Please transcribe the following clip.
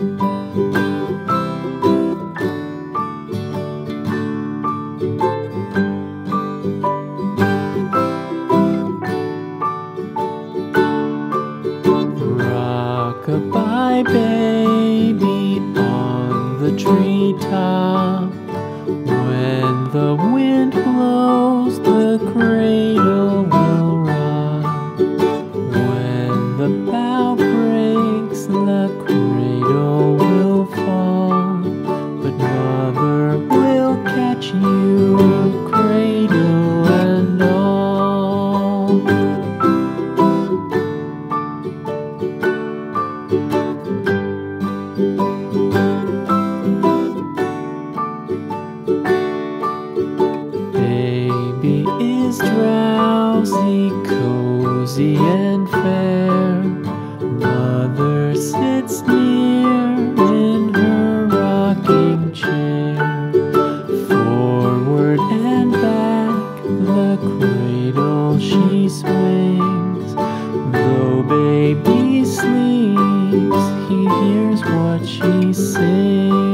Rock-a-bye baby on the treetop. When the wind blows, the cradle will rock. When the bough breaks, the cradle will fall. But mother will catch you, cradle and all. Baby is drowsy, cozy and fair. Mother sits near in her rocking chair. Forward and back the cradle she swings. Though baby sleeps, he hears what she sings.